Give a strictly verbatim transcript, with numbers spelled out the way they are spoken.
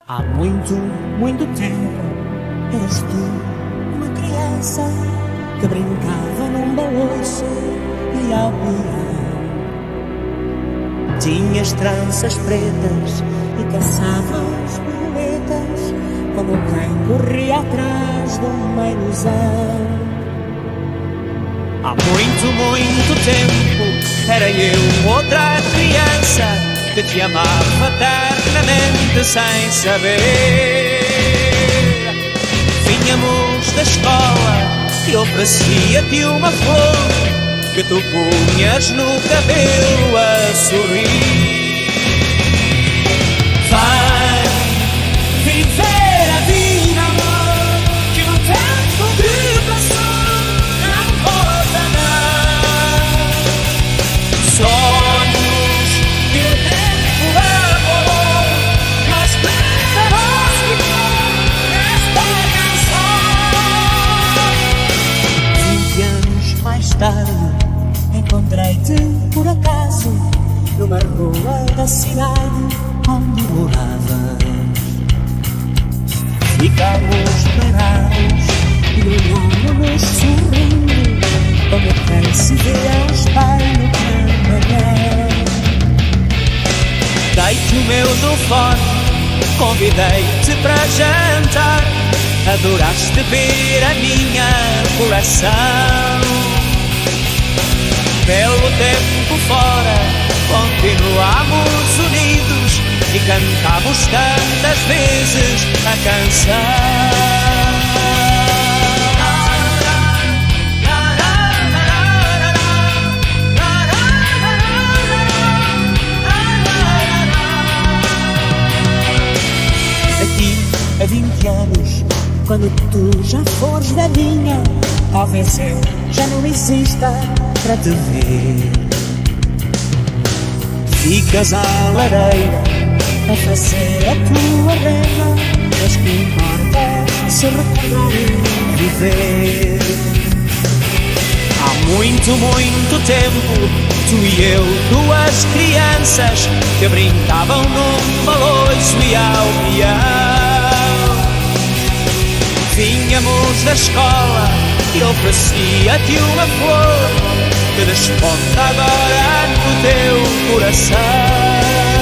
Há muito, muito tempo, eras tu uma criança que brincava num balanço e ao piar. Tinhas tranças pretas e caçavas borboletas como quem corria atrás de uma ilusão. Há muito, muito tempo, era eu outra criança que te amava eternamente sem saber. Vinhamos da escola e oferecia-te uma flor que tu punhas no cabelo a sorrir. Vai viver a vida, amor, que o tempo que passou não volta mais. Sonhos que o tempo apagou, mas para nós ficou esta canção. Vinte anos mais tarde encontrei-te por acaso numa rua da cidade onde moravas. Ficámos parados e olhámos-nos sorrindo como quem se vê ao espelho caminhar. Dei-te o meu telefone, convidei-te para jantar. Adoraste ver a minha coração. Pelo tempo fora, continuamos unidos e cantamos tantas vezes a canção. Daqui a vinte anos, quando tu já fores velhinha, talvez eu já não exista para te ver. Ficas à lareira a fazer a tua renda, mas que importa se recordar e viver. Há muito, muito tempo, tu e eu, duas crianças que brincavam num baloiço e ao peão. Vinhamos da escola e oferecia-te uma flor que desponta agora no teu coração.